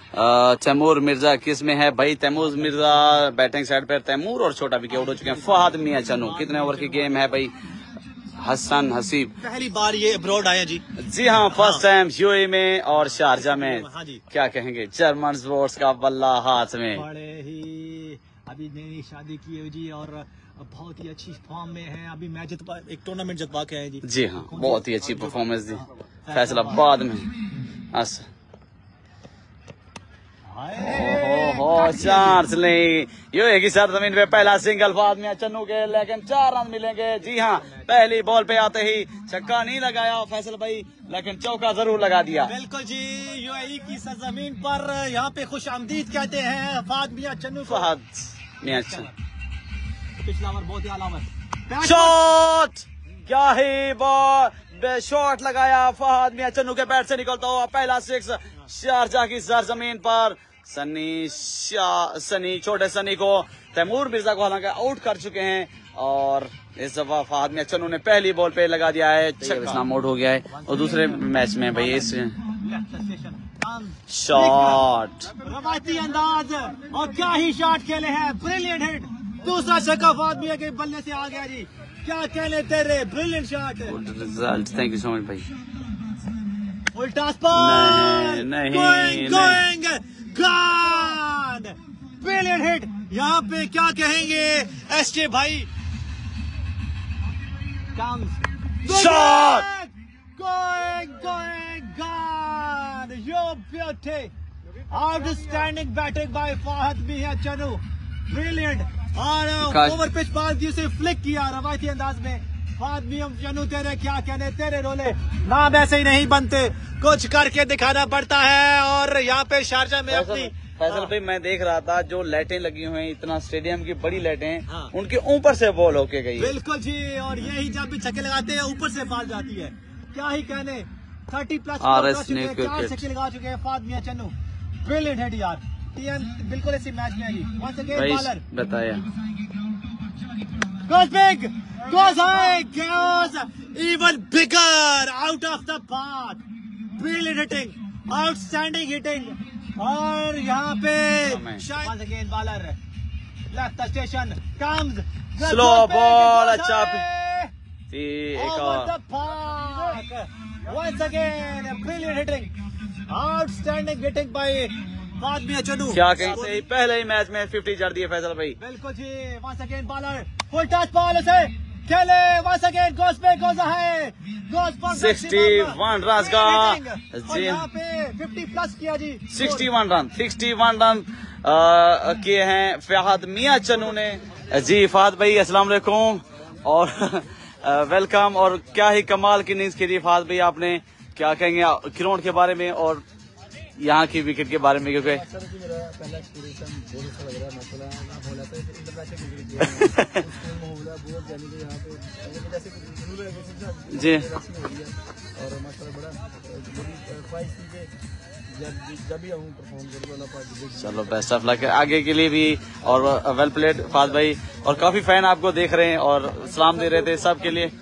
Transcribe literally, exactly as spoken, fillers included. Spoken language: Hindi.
तैमूर मिर्जा किस में है भाई? तैमूर मिर्जा बैटिंग साइड पर, तैमूर और छोटा विकेट उड़ चुके हैं। फहद मियां चन्नू, कितने ओवर की गेम है भाई? हसन हसीब पहली बार ये अब्रॉड आए जी। जी हाँ, फर्स्ट टाइम यूएई में और शारजा में। हाँ जी, क्या कहेंगे? जर्मन स्पोर्ट्स का बल्ला हाथ में। बड़े ही अभी नई शादी की है जी और बहुत ही अच्छी फॉर्म में है। अभी मैच जितवा, एक टूर्नामेंट जितवा के आए जी। जी हाँ, बहुत ही अच्छी परफॉर्मेंस दी फैसलाबाद में। अच्छा, ओहो, चार ले यो एक ही सर जमीन पे पहला सिंगल फहद मियां चन्नू के, लेकिन चार रन मिलेंगे। जी हाँ, पहली बॉल पे आते ही छक्का नहीं लगाया फैसल भाई, लेकिन चौका जरूर लगा दिया। बिल्कुल जी, यूएई की सरजमीन पर यहाँ पे खुश आमदीद कहते हैं फहद मियां चन्नू को। फहद मियां चन्नू पिछला ओवर बहुत ही आला ओवर, शॉट, क्या ही बॉल, शॉट लगाया फहद मियां चन्नू के बैट से निकलता हुआ पहला सिक्स शारजा की सरजमीन पर। सनी शाह, सनी छोटे सनी को, तैमूर मिर्जा को हालांकि आउट कर चुके हैं और इस दफा फहद मियां चन्नू ने पहली बॉल पे लगा दिया है। इस्लाम आउट हो गया है और दूसरे मैच में भाई इस शॉट, रवायती अंदाज और क्या ही शॉट खेले हैं, ब्रिलियंट हिट, दूसरा छक्का फहद मियां के बल्ले से आ गया जी। क्या कहने तेरे, brilliant shot, result. Thank you so much भाई। उल्टा स्पान, नहीं, going going gone, brilliant hit. यहाँ पे क्या कहेंगे एसजे भाई, shot, going going gone, yo beauty, outstanding batting by Fahad Mian Channu, brilliant. और ओवर पिच बाल से फ्लिक किया रवायती अंदाज में। फहद मियां चन्नू तेरे क्या कहने, तेरे रोले नाम ऐसे ही नहीं बनते, कुछ करके दिखाना पड़ता है। और यहाँ पे शारजा में अपनी फैसल भाई मैं देख रहा था जो लाइटें लगी हुई हैं, इतना स्टेडियम की बड़ी लाइटें, हाँ। उनके ऊपर से बॉल होके गई। बिल्कुल जी, और यही जब भी छक्के लगाते हैं ऊपर से बॉल जाती है। क्या ही कहने, थर्टी प्लस चार छक्के लगा चुके हैं फहद मियां चन्नू, ब्रिलियंट हेड यार। टीएम बिल्कुल ऐसी मैच में आएगी। वंस अगेन बॉलर बताया, goes big, goes high, goes even bigger, out of the park, brilliant hitting, outstanding hitting। और यहाँ पे once again bowler left the station comes slow ball, अच्छा over the park, once again brilliant hitting, outstanding hitting by Fahad Mian Channu. क्या कहते हैं, पहले ही मैच में फिफ्टी जड़ दिए फैसल भाई। बिल्कुल जी, once again bowler full touch ball से खेले, once again goes back, goes ahead, goes for इकसठ रन का जी, यहाँ पे फिफ्टी प्लस किया जी, इकसठ रन इकसठ रन किए हैं फहद मियां चन्नू ने जी। फहद भाई अस्सलाम वालेकुम और वेलकम। और क्या ही कमाल की इनिंग्स खेली फहद भाई आपने, क्या कहेंगे ग्राउंड के बारे में और यहाँ की विकेट के बारे में? क्योंकि जी चलो बेस्ट ऑफ लक आगे के लिए भी, और वेल प्लेड फहद भाई। और काफी फैन आपको देख रहे हैं और सलाम दे रहे थे सबके लिए।